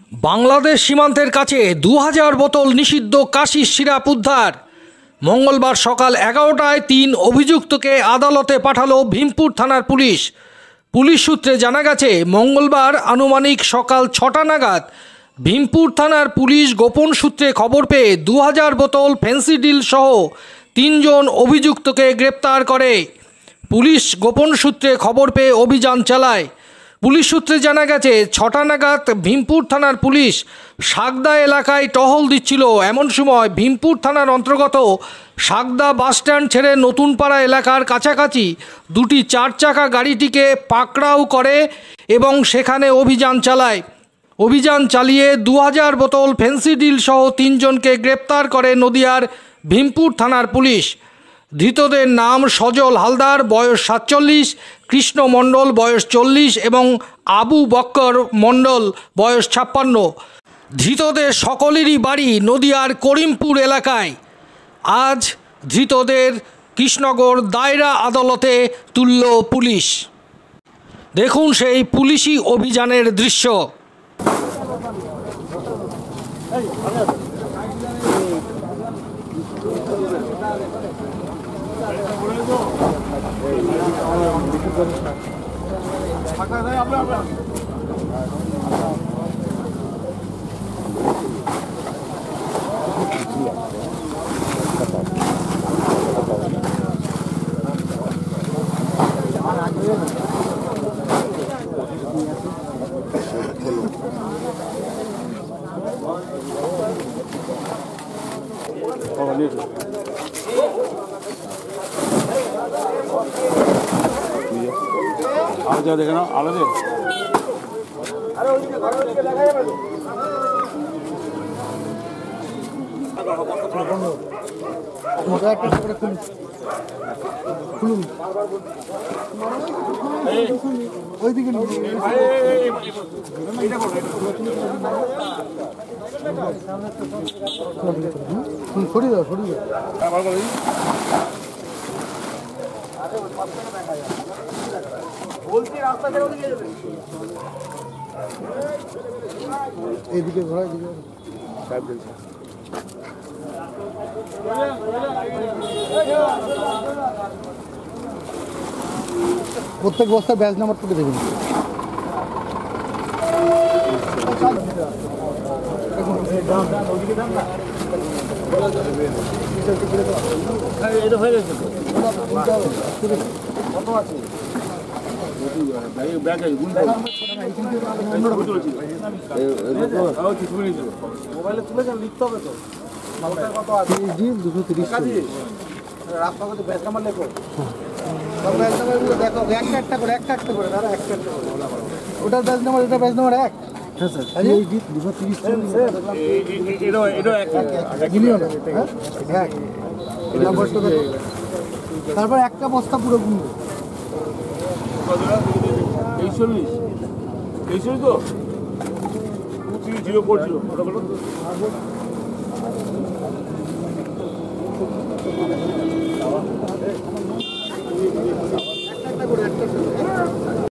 বাংলাদেশ সীমান্তের কাছে 2000 বোতল নিষিদ্ধ কাশির সিরাপ উদ্ধার। মঙ্গলবার সকাল 11টায় 3 অভিযুক্তকে আদালতে পাঠালো ভীমপুর থানার পুলিশ। পুলিশ সূত্রে জানা গেছে, মঙ্গলবার আনুমানিক সকাল 6টা নাগাদ ভীমপুর থানার পুলিশ গোপন সূত্রে খবর পেয়ে 2000 বোতল ফেন্সিডিল সহ 3 জন অভিযুক্তকে গ্রেপ্তার করে। পুলিশ গোপন সূত্রে খবর পেয়ে অভিযান চালায়। পুলিশ সূত্রে জানা গেছে, 6টা নাগাদ ভীমপুর থানার পুলিশ সাগদা এলাকায় টহল দিচ্ছিল। এমন সময় ভীমপুর থানার অন্তর্গত সাগদা বাসস্ট্যান্ড ছেড়ে নতুনপাড়া এলাকার কাছাকাছি 2টি 4 চাকা গাড়িটিকে পাকড়াও করে এবং সেখানে অভিযান চালায়। অভিযান চালিয়ে 2000 বোতল ফেন্সিডিল সহ 3 জনকে গ্রেপ্তার করে নদিয়ার ভীমপুর থানার পুলিশ। ধৃতদের নাম সজল হালদার, বয়স 47, কৃষ্ণ মণ্ডল, বয়স 40 এবং আবু বক্কর মণ্ডল, বয়স 56। ধৃতদের সকলেরই বাড়ি নদিয়ার করিমপুর এলাকায়। আজ ধৃতদের কৃষ্ণনগর দায়রা আদালতে তুলল পুলিশ। দেখুন সেই পুলিশি অভিযানের দৃশ্য। দেখে না আলাদা ওইদিকে সরিয়ে দাও, সরিয়ে দাও। এইদিকে ঘোরা, এদিকে প্রত্যেক বস্তায় ব্যাচ নাম্বার তুলে দেবেন। মোবাইলে তুলে যান, লিখতে হবে তো। 230 রাস্তাঘাটে ব্যাচ নাম্বার লেখো। ব্যাচ নাম্বারগুলো দেখো, একটা করে দাদা, একটা ওটার ব্যাচ নাম্বার, এটা ব্যাচ নাম্বার 1। হ্যাঁ স্যার, 230 তারপর একটা বস্তা পুরো গুনবে। 23 তো 23 করছিল একটা করে